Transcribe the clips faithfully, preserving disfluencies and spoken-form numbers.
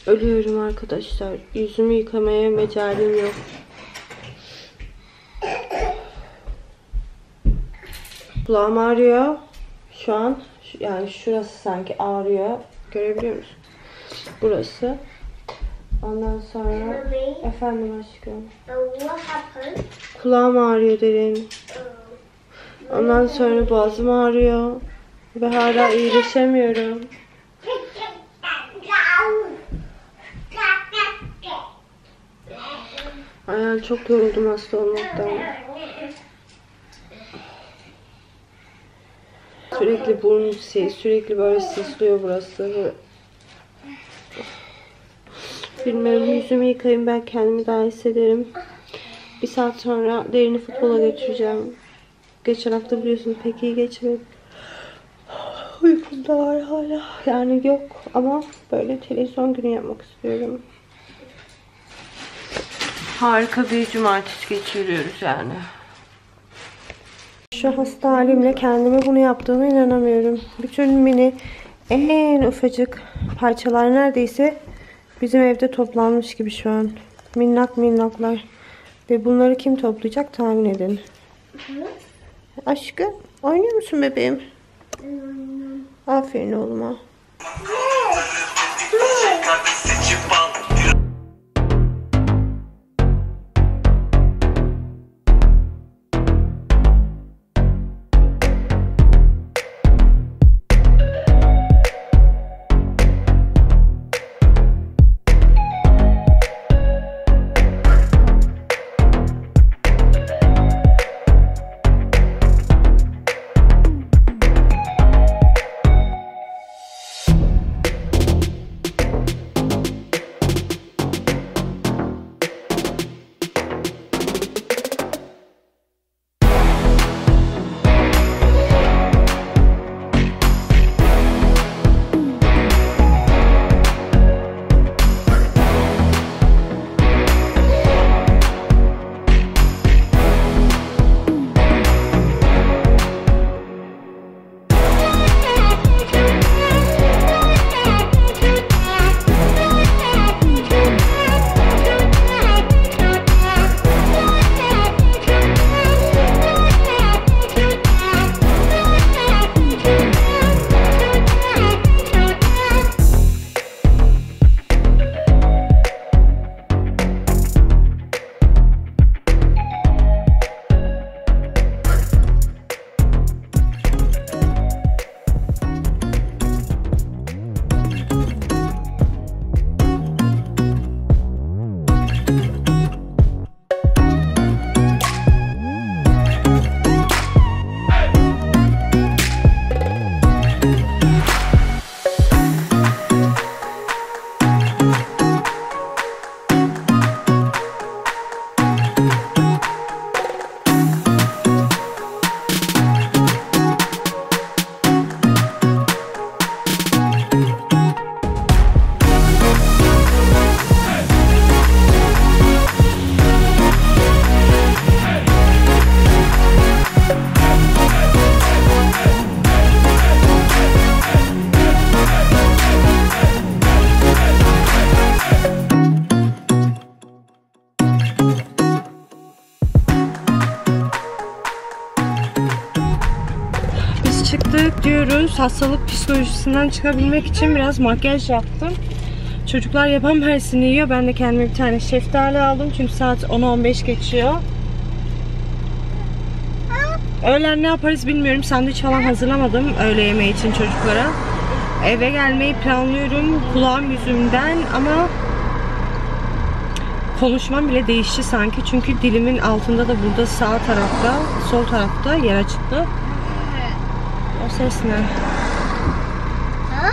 Ölüyorum arkadaşlar. Yüzümü yıkamaya mecalim yok. Kulağım ağrıyor. Şu an yani şurası sanki ağrıyor. Görebiliyor musun? Burası. Ondan sonra efendim aşkım. Kulağım ağrıyor derin. Ondan sonra boğazım ağrıyor. Ve hala iyileşemiyorum. Ay, çok yoruldum hasta olmaktan. Sürekli burnum şey, sürekli böyle sızlıyor burası. Bilmiyorum, yüzümü yıkayayım, ben kendimi daha hissederim. Bir saat sonra Derin'i futbola götüreceğim. Geçen hafta biliyorsunuz pek iyi geçmedi. Uykum da var hala. Yani yok ama böyle televizyon günü yapmak istiyorum. Harika bir cumartesi geçiriyoruz yani. Şu hasta halimle kendime bunu yaptığıma inanamıyorum. Bütün mini en ufacık parçalar neredeyse bizim evde toplanmış gibi şu an. Minnak minnaklar. Ve bunları kim toplayacak tahmin edin. Hı. Aşkım oynuyor musun bebeğim? Hı. Aferin oğluma. Çıktık diyoruz. Hastalık psikolojisinden çıkabilmek için biraz makyaj yaptım. Çocuklar yaban mersini yiyor. Ben de kendime bir tane şeftali aldım. Çünkü saat on on beş geçiyor. Öğlen ne yaparız bilmiyorum. Sandviç falan hazırlamadım öğle yemeği için çocuklara. Eve gelmeyi planlıyorum kulağım yüzümden ama konuşmam bile değişti sanki. Çünkü dilimin altında da burada sağ tarafta, sol tarafta yer açıktı. O ses ne? Ha?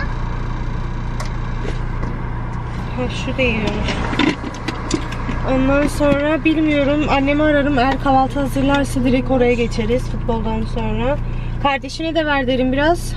Ha, şu değiyormuş. Ondan sonra bilmiyorum. Annemi ararım. Eğer kahvaltı hazırlarsa direkt oraya geçeriz futboldan sonra. Kardeşine de ver derim biraz.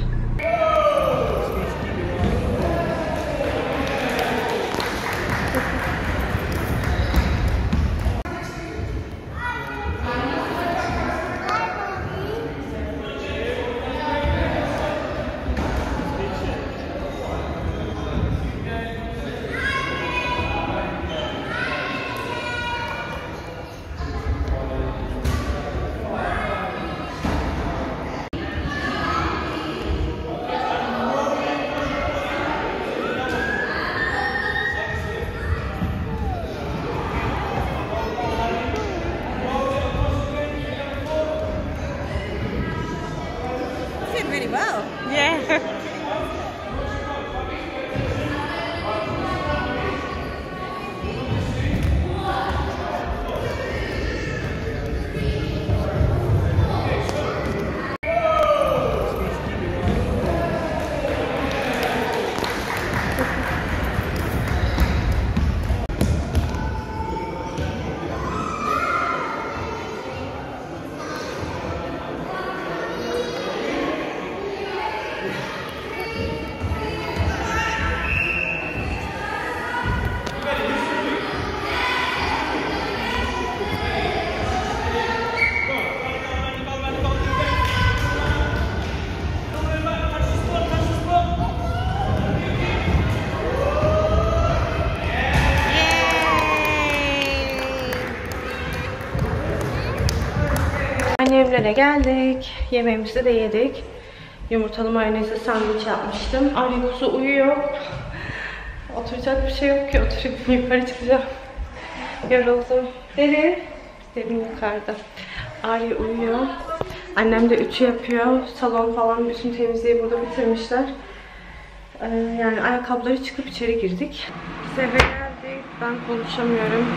Fırına geldik. Yemeğimizi de yedik. Yumurtalı mayonezli sandviç yapmıştım. Arya uyuyor. Oturacak bir şey yok ki. Oturup yukarı çıkacağım. Yoruldum. Derin. Derin yukarıda. Arya uyuyor. Annem de ütü yapıyor. Salon falan bütün temizliği burada bitirmişler. Ee, yani ayakkabıları çıkıp içeri girdik. Biz eve geldik. Ben konuşamıyorum.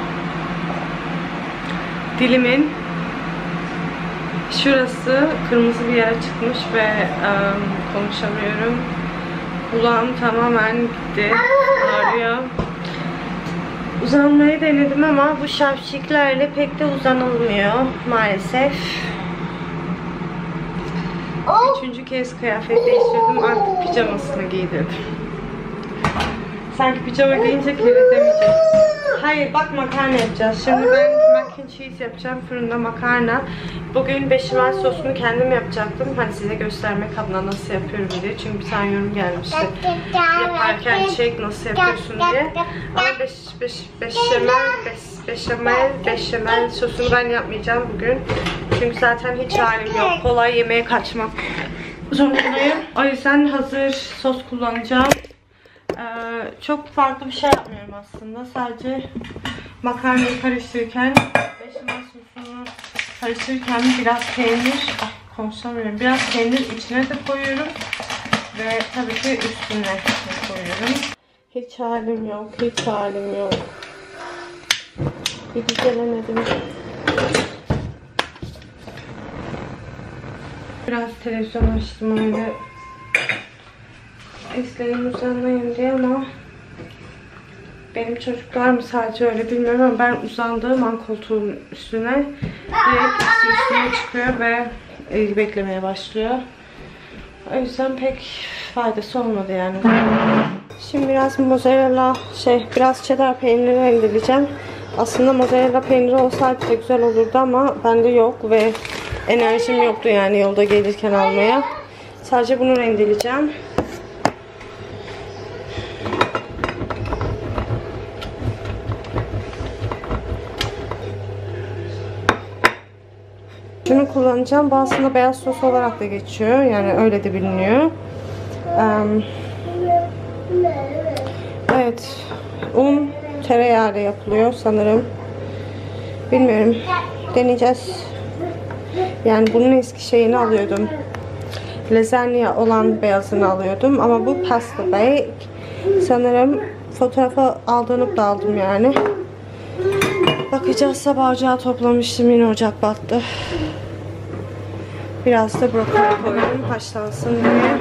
Dilimin şurası kırmızı bir yere çıkmış ve um, konuşamıyorum. Kulağım tamamen bitti. Ağrıyor. Uzanmayı denedim ama bu şapşiklerle pek de uzanılmıyor maalesef. Üçüncü kez kıyafet değiştirdim. Artık pijamasını giydirdim. Sanki pijama giyince kilitlemeyecek. Hayır bak makarna yapacağız. Şimdi ben mac and cheese yapacağım. Fırında makarna. Bugün beşamel sosunu kendim yapacaktım. Hani size göstermek adına nasıl yapıyorum diye. Çünkü bir tane yorum gelmişti. Yaparken çek nasıl yapıyorsun diye. Ama beş, beş, beşamel, beş, beşamel, beşamel sosunu ben yapmayacağım bugün. Çünkü zaten hiç halim yok. Kolay yemeğe kaçmak zorundayım. O yüzden hazır sos kullanacağım. Ee, çok farklı bir şey yapmıyorum aslında. Sadece makarnayı karıştırırken, beşamel sosunu karıştırırken biraz peynir, ah, konuşamıyorum. Biraz peynir içine de koyuyorum ve tabii ki üstüne de koyuyorum. Hiç halim yok, hiç halim yok. Bir gelemedim. Biraz televizyon açtım öyle. İzleyin uzanayım diye ama benim çocuklar mı sadece öyle bilmiyorum ama ben uzandığım an koltuğun üstüne direkt üstüne çıkıyor ve ilgi beklemeye başlıyor. O yüzden pek faydası olmadı yani. Şimdi biraz mozzarella şey biraz cheddar peyniri rendeleyeceğim. Aslında mozzarella peyniri olsaydı da güzel olurdu ama bende yok ve enerjim yoktu yani yolda gelirken almaya. Sadece bunu rendeleyeceğim. Şunu kullanacağım. Bu aslında beyaz sos olarak da geçiyor. Yani öyle de biliniyor. Um, evet. Un tereyağıyla yapılıyor sanırım. Bilmiyorum. Deneyeceğiz. Yani bunun eski şeyini alıyordum. Lazanya olan beyazını alıyordum. Ama bu pasta bake. Sanırım fotoğrafı aldırıp da aldım yani. Bakacağız. Sabah ocağı toplamıştım. Yine ocak battı. Biraz da brokoli koydum haşlansın diye.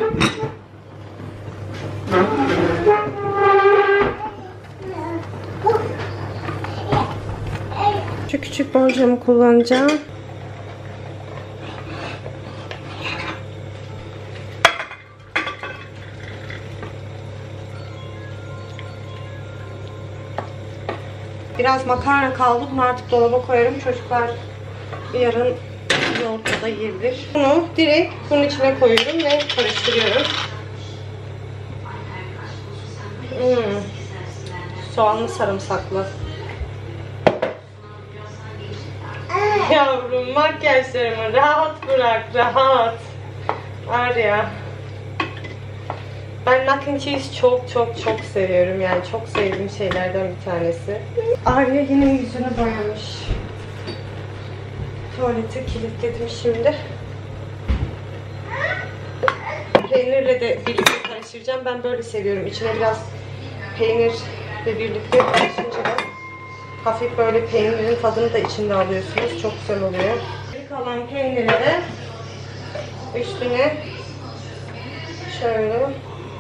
Şu küçük borcamı kullanacağım. Biraz makarna kaldı. Bunu artık dolaba koyarım. Çocuklar yarın yoğurtla da yiyebilir. Bunu direkt bunun içine koyuyorum ve karıştırıyorum. Hmm. Soğanlı sarımsaklı. Yavrum makyajlarımı rahat bırak, rahat. Arya. Ben mac and cheese çok çok çok seviyorum yani çok sevdiğim şeylerden bir tanesi. Arya yine yüzünü boyamış. Tuvaleti kilitledim şimdi. Peynirle de birlikte karıştıracağım. Ben böyle seviyorum. İçine biraz peynirle birlikte karışınca da hafif böyle peynirin tadını da içinde alıyorsunuz. Çok güzel oluyor. Kalan peyniri de üstüne şöyle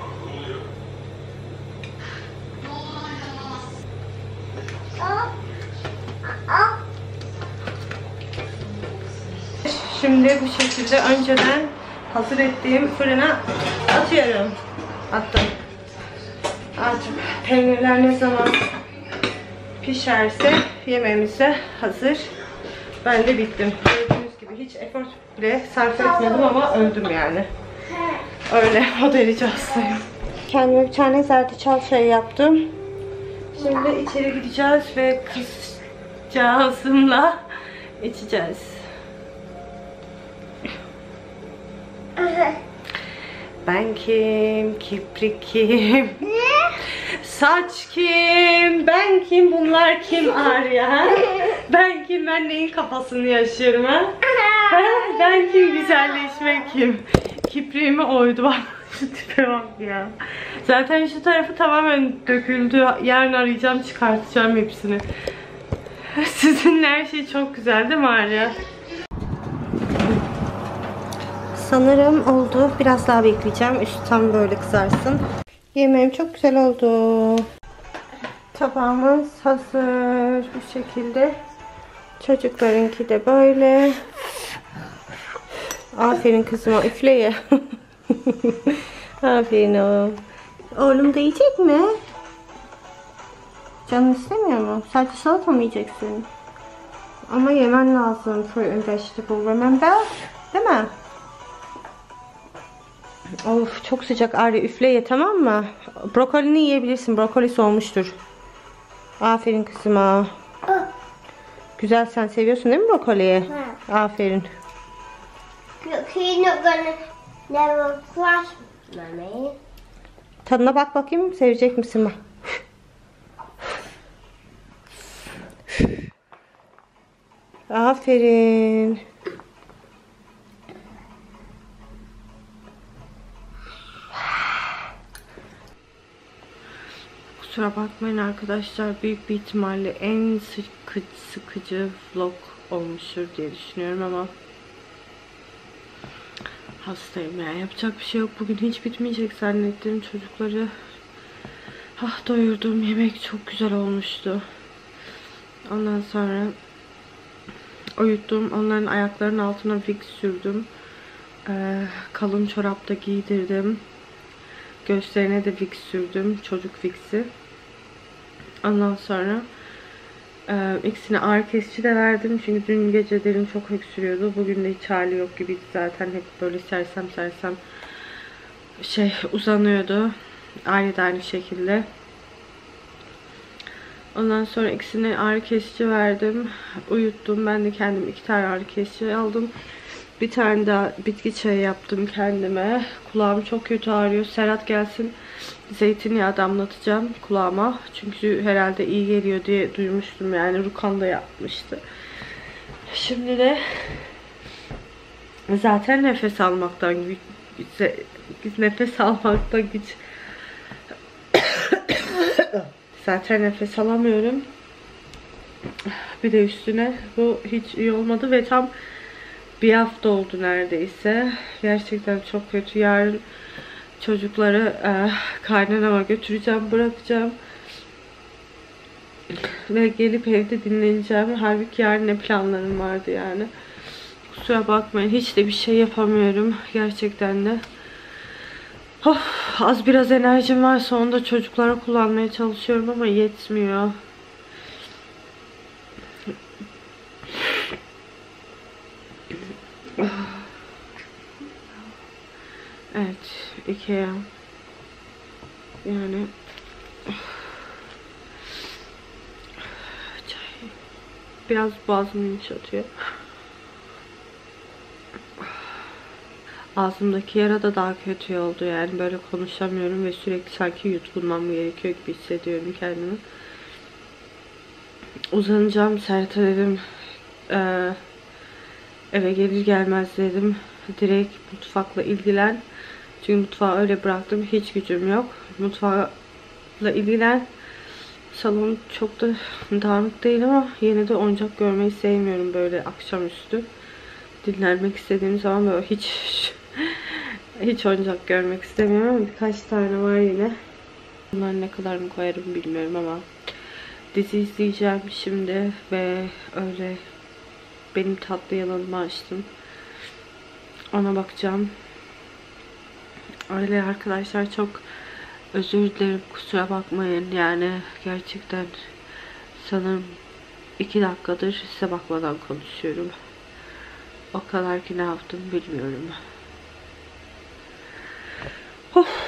şimdi bu şekilde önceden hazır ettiğim fırına atıyorum. Attım. Artık peynirler ne zaman pişerse yemeğimiz de hazır. Ben de bittim. Gördüğünüz gibi hiç efor bile sarf etmedim ama öldüm yani. Öyle o derece hastayım. Kendime bir tane zerdeçal çayı yaptım. Şimdi içeri gideceğiz ve kızcağızımla içeceğiz. Ben kim? Kiprik kim? Saç kim? Ben kim? Bunlar kim Arya? Ben kim? Ben neyin kafasını yaşıyorum ha? ha? Ben kim? Güzelleşmek kim? Kipriğimi oydu bak. Şu tipe bak ya. Zaten şu tarafı tamamen döküldü. Yarın arayacağım, çıkartacağım hepsini. Sizinle her şey çok güzel değil mi Arya? Sanırım oldu. Biraz daha bekleyeceğim. Üstü tam böyle kızarsın. Yemeğim çok güzel oldu. Tabağımız hazır. Bu şekilde. Çocuklarınki de böyle. Aferin kızıma, üfle ye. Aferin oğlum. Oğlum da yiyecek mi? Canın istemiyor mu? Sadece salata mı yiyeceksin? Ama yemen lazım. Fruit and vegetable, remember? Değil mi? Of çok sıcak Arya, üfle ye tamam mı? Brokolini yiyebilirsin. Brokoli soğumuştur. Aferin kızıma. Güzel, sen seviyorsun değil mi brokoliyi? Hı. Aferin. Tadına bak bakayım, sevecek misin bak. Aferin. Kusura bakmayın arkadaşlar, büyük bir ihtimalle en sıkıcı, sıkıcı vlog olmuştur diye düşünüyorum ama hastayım ya, yapacak bir şey yok. Bugün hiç bitmeyecek zannettim. Çocukları ah doyurdum, yemek çok güzel olmuştu. Ondan sonra uyuttum, onların ayaklarının altına Vicks sürdüm, ee, kalın çorapta giydirdim, göğüslerine de Vicks sürdüm, çocuk Vicks'i. Ondan sonra e, ikisine ağrı kesici de verdim. Çünkü dün gece derin çok öksürüyordu. Bugün de hiç hali yok gibiydi zaten. Hep böyle sersem sersem şey uzanıyordu. Ağrı da aynı şekilde. Ondan sonra ikisine ağrı kesici verdim. Uyuttum. Ben de kendim iki tane ağrı kesici aldım. Bir tane daha bitki çayı yaptım kendime. Kulağım çok kötü ağrıyor. Serhat gelsin, zeytinyağı damlatacağım kulağıma. Çünkü herhalde iyi geliyor diye duymuştum. Yani Rukan da yapmıştı. Şimdi de zaten nefes almaktan güç, nefes almaktan güç. Zaten nefes alamıyorum. Bir de üstüne bu hiç iyi olmadı ve tam bir hafta oldu neredeyse. Gerçekten çok kötü. Yarın çocukları e, kaynanama götüreceğim, bırakacağım. Ve gelip evde dinleneceğim. Halbuki yarın ne planlarım vardı yani. Kusura bakmayın. Hiç de bir şey yapamıyorum. Gerçekten de. Oh, az biraz enerjim varsa onu da çocuklara kullanmaya çalışıyorum ama yetmiyor. Evet, Ikea. Yani çay. Biraz boğazımı yumuşatıyor. Ağzımdaki yara da daha kötü oldu yani, böyle konuşamıyorum ve sürekli sanki yutkunmam gerekiyor gibi hissediyorum kendimi. Uzanacağım. Serhat'a dedim ee, eve gelir gelmez dedim direkt mutfakla ilgilen. Çünkü mutfağı öyle bıraktım. Hiç gücüm yok. Mutfakla ilgilen. Salon çok da dağınık değil ama yine de oyuncak görmeyi sevmiyorum böyle akşamüstü. Dinlenmek istediğim zaman böyle hiç hiç oyuncak görmek istemiyorum ama birkaç tane var yine. Bunları ne kadarını koyarım bilmiyorum ama dizi izleyeceğim şimdi ve öyle benim tatlı yanımı açtım. Ona bakacağım. Öyle arkadaşlar, çok özür dilerim, kusura bakmayın yani gerçekten sanırım iki dakikadır size bakmadan konuşuyorum. O kadar ki ne yaptım bilmiyorum. Of.